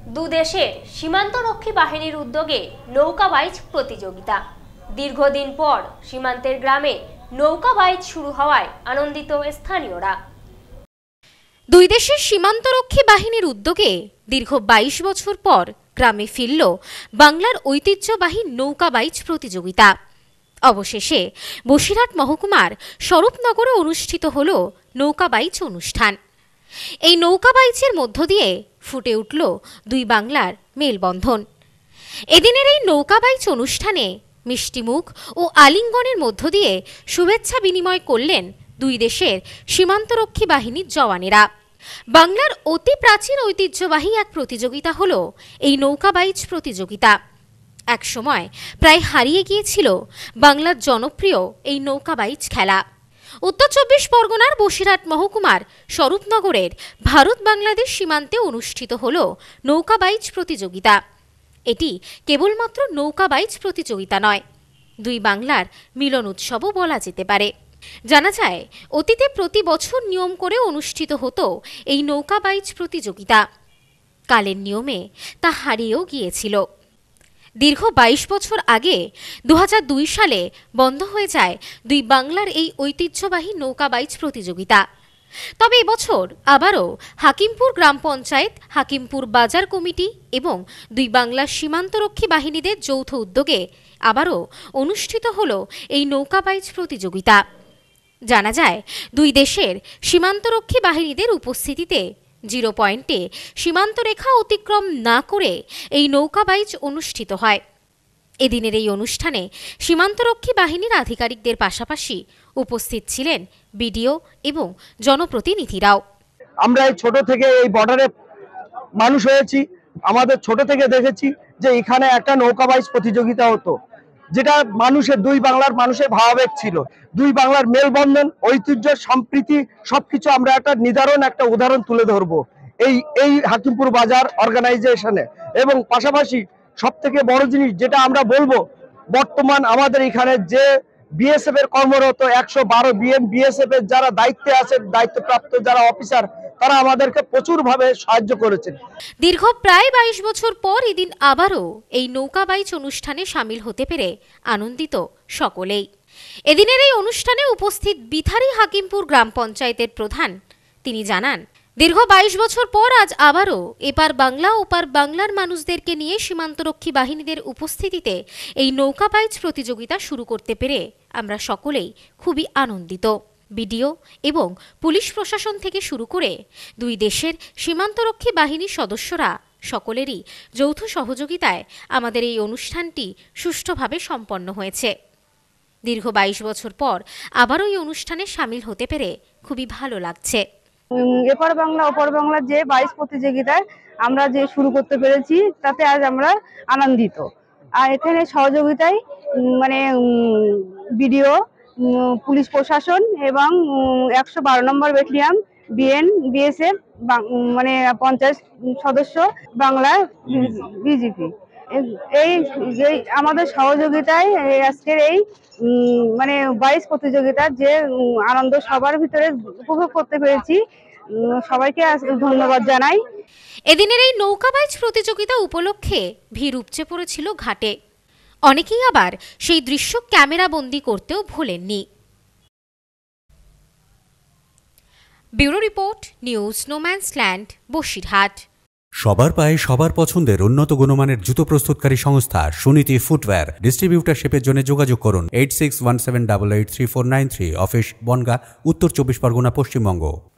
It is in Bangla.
দুদেশের সীমান্তরক্ষী বাহিনীর উদ্যোগে নৌকা বাইচ প্রতিযোগিতা। দীর্ঘদিন পর সীমান্তের গ্রামে নৌকা বাইচ শুরু হওয়ায় আনন্দিত স্থানীয়রা। দুই দেশের সীমান্তরক্ষী বাহিনীর উদ্যোগে দীর্ঘ ২২ বছর পর গ্রামে ফিরল বাংলার ঐতিহ্যবাহী নৌকা বাইচ প্রতিযোগিতা। অবশেষে বসিরহাট মহকুমার স্বরূপনগরে অনুষ্ঠিত হল নৌকা বাইচ অনুষ্ঠান। এই নৌকা বাইচের মধ্য দিয়ে ফুটে উঠল দুই বাংলার মেলবন্ধন। এদিনের এই নৌকা বাইচ অনুষ্ঠানে মিষ্টিমুখ ও আলিঙ্গনের মধ্য দিয়ে শুভেচ্ছা বিনিময় করলেন দুই দেশের সীমান্তরক্ষী বাহিনীর জওয়ানেরা। বাংলার অতি প্রাচীন ঐতিহ্যবাহী এক প্রতিযোগিতা হল এই নৌকা বাইচ প্রতিযোগিতা। এক সময় প্রায় হারিয়ে গিয়েছিল বাংলার জনপ্রিয় এই নৌকা বাইচ খেলা। উত্তর ২৪ পরগনার বসিরহাট মহকুমার স্বরূপনগরের ভারত বাংলাদেশ সীমান্তে অনুষ্ঠিত হল নৌকা বাইচ প্রতিযোগিতা। এটি কেবলমাত্র নৌকা বাইচ প্রতিযোগিতা নয়, দুই বাংলার মিলন উৎসবও বলা যেতে পারে। জানা যায়, অতীতে প্রতি বছর নিয়ম করে অনুষ্ঠিত হতো এই নৌকা বাইচ প্রতিযোগিতা। কালের নিয়মে তা হারিয়েও গিয়েছিল। দীর্ঘ ২২ বছর আগে ২০০২ সালে বন্ধ হয়ে যায় দুই বাংলার এই ঐতিহ্যবাহী নৌকা বাইচ প্রতিযোগিতা। তবে এবছর আবারও হাকিমপুর গ্রাম পঞ্চায়েত, হাকিমপুর বাজার কমিটি এবং দুই বাংলার সীমান্তরক্ষী বাহিনীদের যৌথ উদ্যোগে আবারও অনুষ্ঠিত হল এই নৌকা বাইচ প্রতিযোগিতা। জানা যায়, দুই দেশের সীমান্তরক্ষী বাহিনীদের উপস্থিতিতে জিরো পয়েন্টে সীমান্তরেখা অতিক্রম না করে এই নৌকা বাইচ অনুষ্ঠিত হয়। এদিনের এই অনুষ্ঠানে সীমান্তরক্ষী বাহিনীর আধিকারিকদের পাশাপাশি উপস্থিত ছিলেন বিডিও এবং জনপ্রতিনিধিরাও। আমরা এই ছোট থেকে এই বর্ডারে মানুষ হয়েছি, আমাদের ছোট থেকে দেখেছি যে এখানে একটা নৌকা বাইচ প্রতিযোগিতা হতো, যেটা মানুষের দুই বাংলার মানুষের ভাবাবেগ ছিল। দুই বাংলার মেলবন্ধন, ঐতিহ্য, সম্প্রীতি সবকিছু আমরা একটা উদাহরণ তুলে ধরবো এই হাকিমপুর বাজার অর্গানাইজেশনে। এবং পাশাপাশি সব থেকে বড় জিনিস যেটা আমরা বলবো, বর্তমান আমাদের এখানে যে বিএসএফ এর কর্মরত ১১২ বিএসএফ এর যারা দায়িত্বে আছেন, দায়িত্বপ্রাপ্ত যারা অফিসার, তারা আমাদেরকে প্রচুরভাবে সাহায্য করেছেন। দীর্ঘ প্রায় ২২ বছর পর এদিন আবারও এই নৌকা বাইচ অনুষ্ঠানে সামিল হতে পেরে আনন্দিত সকলেই। এদিনের এই অনুষ্ঠানে উপস্থিত বিথারি হাকিমপুর গ্রাম পঞ্চায়েতের প্রধান তিনি জানান, দীর্ঘ ২২ বছর পর আজ আবারও এপার বাংলা ওপার বাংলার মানুষদেরকে নিয়ে সীমান্তরক্ষী বাহিনীদের উপস্থিতিতে এই নৌকা বাইচ প্রতিযোগিতা শুরু করতে পেরে আমরা সকলেই খুবই আনন্দিত। বিডিও এবং পুলিশ প্রশাসন থেকে শুরু করে দুই দেশের সীমান্তরক্ষী বাহিনীর সদস্যরা সকলেরই যৌথ সহযোগিতায় আমাদের এই অনুষ্ঠানটি সুষ্ঠুভাবে সম্পন্ন হয়েছে। দীর্ঘ ২২ বছর পর আবারও এই অনুষ্ঠানে সামিল হতে পেরে খুবই ভালো লাগছে। এপার বাংলা ওপার বাংলার যে বাইচ প্রতিযোগিতায় আমরা যে শুরু করতে পেরেছি, তাতে আজ আমরা আনন্দিত। আর এখানে সহযোগিতায় বিডিও, পুলিশ প্রশাসন এবং ১১২ নম্বর ব্যাটালিয়ন, বিএসএফ, পঞ্চায়েত সদস্য, বাংলা বিজেপি, এই আমাদের সহযোগিতায় আজকের এই বাইচ প্রতিযোগিতার যে আনন্দ সবার ভিতরে উপভোগ করতে পেরেছি, সবাইকে ধন্যবাদ জানাই। এদিনের এই নৌকা বাইচ প্রতিযোগিতা উপলক্ষে ভিড় উপচে পড়েছিল ঘাটে। অনেকেই আবার সেই দৃশ্য ক্যামেরা বন্দী করতেও ভোলেননি। Bureau report, news no man's land, Basirhat. সবার পায়ে সবার পছন্দের উন্নত গুণমানের জুতো প্রস্তুতকারী সংস্থা সুনীতি ফুটওয়্যার। ডিস্ট্রিবিউটারশিপের জন্য যোগাযোগ করুন 8617883493, অফিস বনগাঁ, উত্তর ২৪ পরগনা, পশ্চিমবঙ্গ।